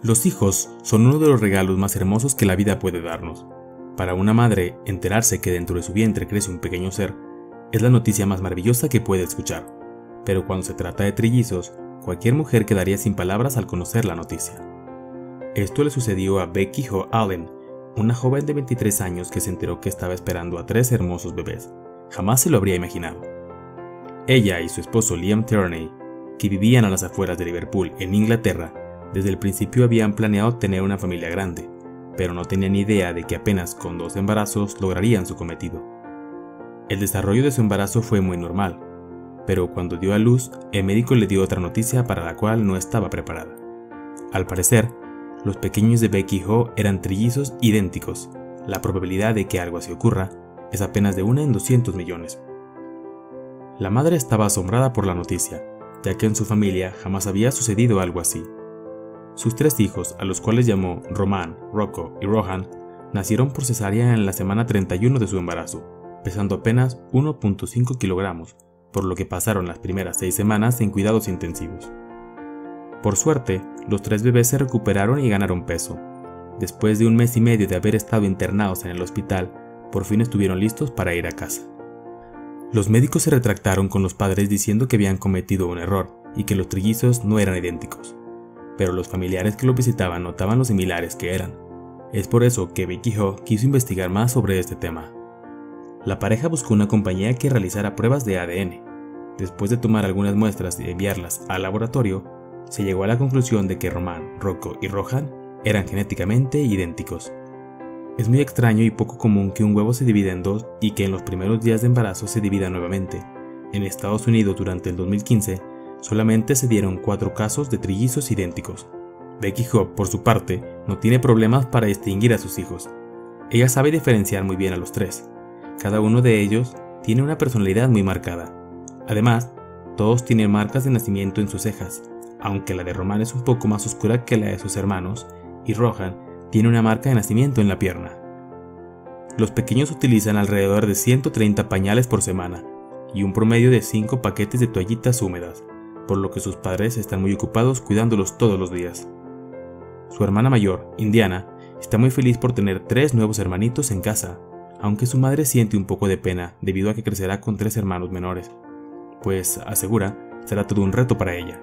Los hijos son uno de los regalos más hermosos que la vida puede darnos. Para una madre, enterarse que dentro de su vientre crece un pequeño ser es la noticia más maravillosa que puede escuchar. Pero cuando se trata de trillizos, cualquier mujer quedaría sin palabras al conocer la noticia. Esto le sucedió a Becky Ho Allen, una joven de 23 años que se enteró que estaba esperando a 3 hermosos bebés. Jamás se lo habría imaginado. Ella y su esposo Liam Tierney, que vivían a las afueras de Liverpool, en Inglaterra, desde el principio habían planeado tener una familia grande, pero no tenían idea de que apenas con 2 embarazos lograrían su cometido. El desarrollo de su embarazo fue muy normal, pero cuando dio a luz, el médico le dio otra noticia para la cual no estaba preparada. Al parecer, los pequeños de Becky Ho eran trillizos idénticos. La probabilidad de que algo así ocurra es apenas de 1 en 200 millones. La madre estaba asombrada por la noticia, ya que en su familia jamás había sucedido algo así. Sus 3 hijos, a los cuales llamó Roman, Rocco y Rohan, nacieron por cesárea en la semana 31 de su embarazo, pesando apenas 1.5 kilogramos, por lo que pasaron las primeras 6 semanas en cuidados intensivos. Por suerte, los 3 bebés se recuperaron y ganaron peso. Después de 1 mes y medio de haber estado internados en el hospital, por fin estuvieron listos para ir a casa. Los médicos se retractaron con los padres diciendo que habían cometido un error y que los trillizos no eran idénticos, pero los familiares que los visitaban notaban lo similares que eran. Es por eso que Becky Ho quiso investigar más sobre este tema. La pareja buscó una compañía que realizara pruebas de ADN. Después de tomar algunas muestras y enviarlas al laboratorio, se llegó a la conclusión de que Roman, Rocco y Rohan eran genéticamente idénticos. Es muy extraño y poco común que un huevo se divida en 2 y que en los primeros días de embarazo se divida nuevamente. En Estados Unidos durante el 2015, solamente se dieron 4 casos de trillizos idénticos. Becky Ho, por su parte, no tiene problemas para distinguir a sus hijos. Ella sabe diferenciar muy bien a los 3. Cada uno de ellos tiene una personalidad muy marcada. Además, todos tienen marcas de nacimiento en sus cejas, aunque la de Roman es un poco más oscura que la de sus hermanos, y Rohan tiene una marca de nacimiento en la pierna. Los pequeños utilizan alrededor de 130 pañales por semana y un promedio de 5 paquetes de toallitas húmedas, por lo que sus padres están muy ocupados cuidándolos todos los días. Su hermana mayor, Indiana, está muy feliz por tener 3 nuevos hermanitos en casa, aunque su madre siente un poco de pena debido a que crecerá con 3 hermanos menores, pues, asegura, será todo un reto para ella.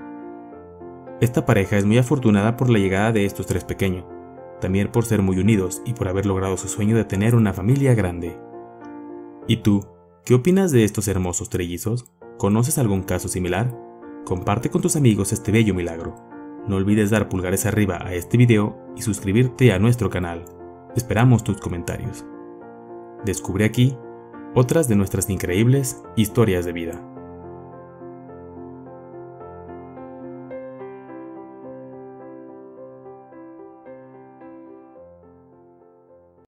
Esta pareja es muy afortunada por la llegada de estos 3 pequeños, también por ser muy unidos y por haber logrado su sueño de tener una familia grande. ¿Y tú, qué opinas de estos hermosos trillizos? ¿Conoces algún caso similar? Comparte con tus amigos este bello milagro. No olvides dar pulgares arriba a este video y suscribirte a nuestro canal. Esperamos tus comentarios. Descubre aquí otras de nuestras increíbles historias de vida.